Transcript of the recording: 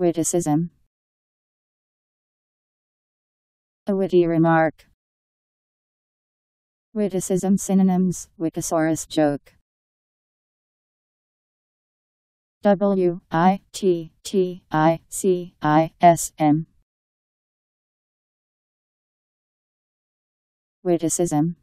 Witticism. A witty remark. Witticism synonyms: Wikisaurus joke. Witticism.